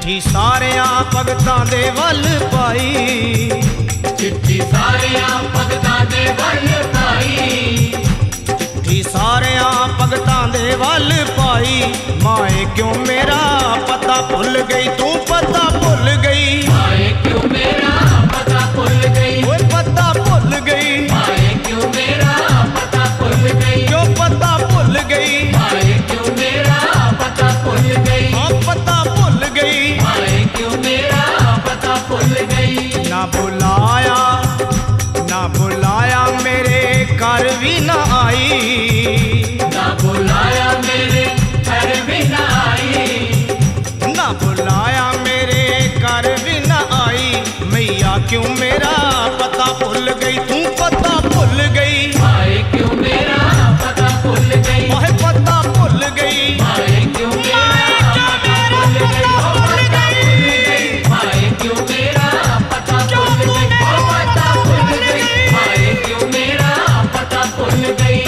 चिट्ठी सारियां भगतां दे वल पाई, चिट्ठी सारियां भगतां दे वल पाई, चिट्ठी सारियां भगतां दे वल पाई। माए क्यों मेरा पता भुल गई, तू पता भुल गई। माए क्यों मेरा पता भुल गई, ओए पता भुल गई। माए क्यों मेरा पता भुल गई, क्यों पता भुल गई। माए क्यों मेरा पता भुल गई, हाँ पता भुल गई। माए क्यों मेरा पता भुल गई। ना बुलाया, ना बुलाया मेरे घर भी ना आई, ना बुलाया मेरे घर भी ना आई, ना बुलाया मेरे घर भी ना आई। मैया क्यों मेरा पता भुल गई, तू पता भुल गई। माए क्यों मेरा पता भुल गई, माए पता भुल गई। माए क्यों मेरा पता भुल गई, ओ पता भुल गई। माए क्यों मेरा पता भुल गई, ओ पता भुल गई। माए क्यों मेरा पता भुल गई।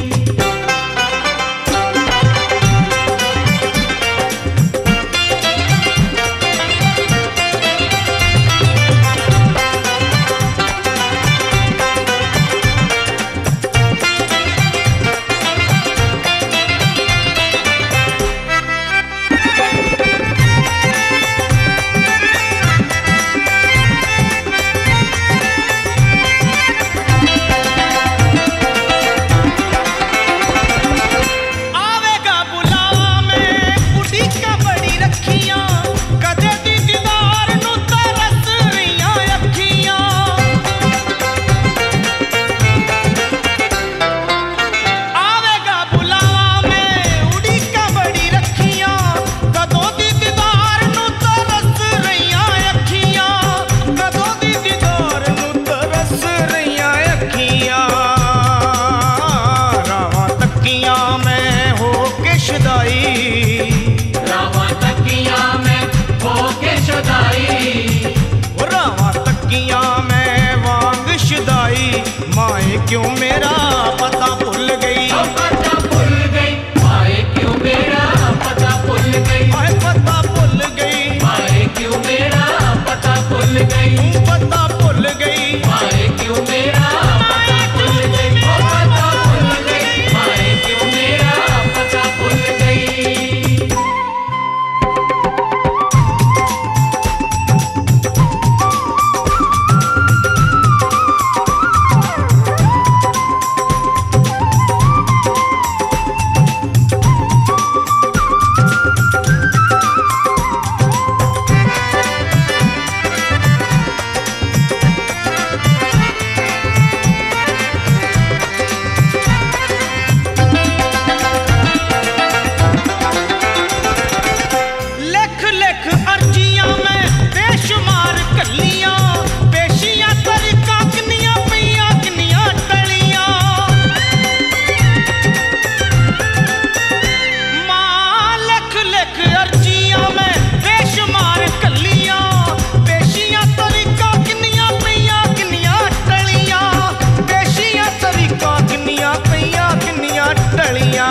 आवेगा बुलावा में उड़ीका बड़ी रखियां, कदे दी दीदार नू तरस रहियां अखियां। आवेगा बुलावा में उड़ीका बड़ी रखियां, कदों दी दीदार नू तरस रहियां अखियां, कदों दी दीदार नू तरस रहियां अखियां। रावां तक्कियां मैं हो के शुदाई, रावां तकियां में होके शुदाई, रावां तक्कियां मैं वांग शुदाई। माए क्यों मेरा पता भुल गई, ओ पता भुल गई। माए क्यों मेरा पता भुल गई, माए पता भुल गई। माए क्यों मेरा पता भुल गई, तू पता भुल गई। माए क्यों मेरा पता भुल गई, ओ पता भुल गई। माए क्यों मेरा पता भुल गई। लिख लिख अर्जियां मैं बेशुमार कलियां, पेशियां तरीका किनियां पियां किनियां टलियां। मां लिख लिख अर्जियां मैं बेशुमार कलियां, पेशियां तरीका किनियां पियां किनियां टलियां, पेशियां तरीका किनियां पियां किनियां टलियां।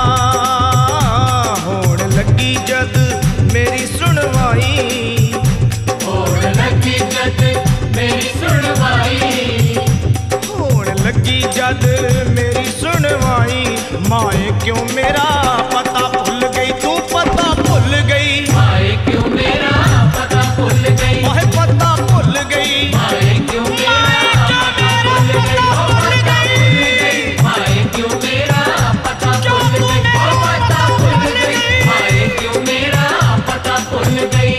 होण लगी जद मेरी सुनवाई, होण लगी जद मेरी सुनवाई, होण लगी जद मेरी सुनवाई। माए क्यों मेरा पता भुल गई, तू पता भुल गई। माए क्यों मेरा पता भुल गई, माए पता भुल गई। माए क्यों मेरा पता भुल गई, ओ पता भुल गई। माए क्यों मेरा पता भुल गई, ओ पता भुल गई। माए क्यों मेरा पता भुल गई।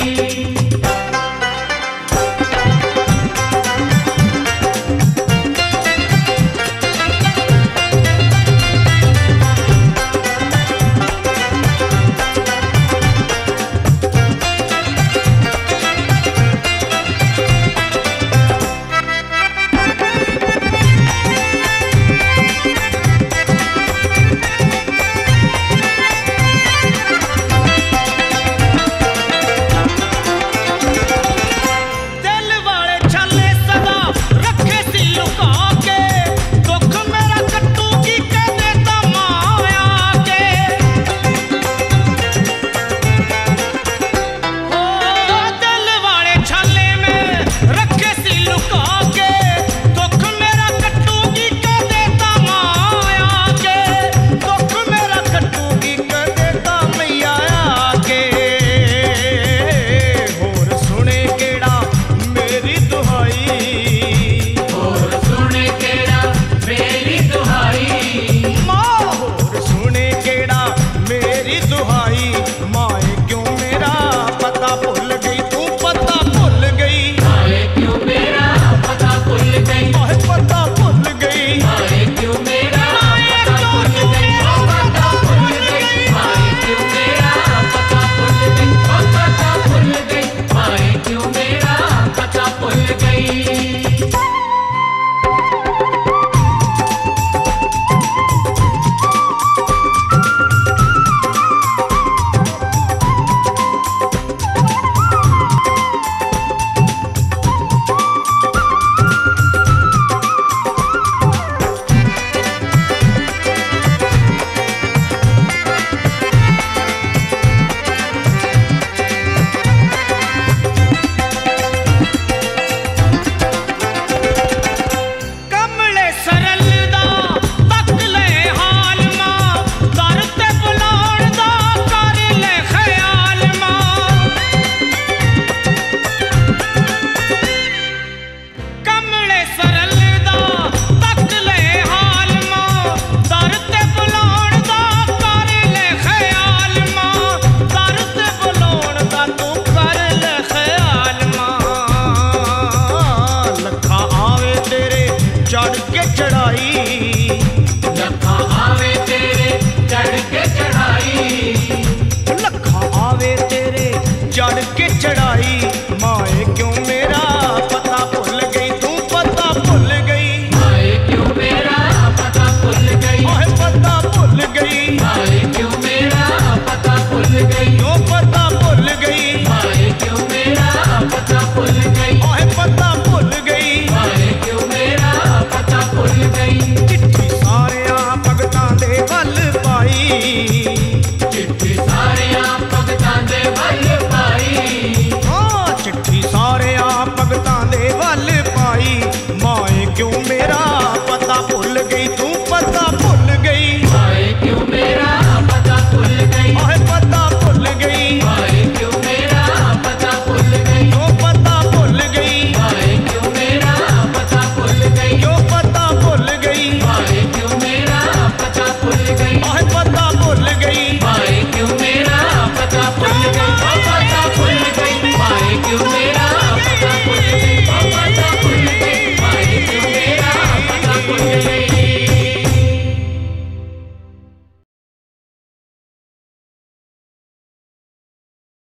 आई, माए क्यों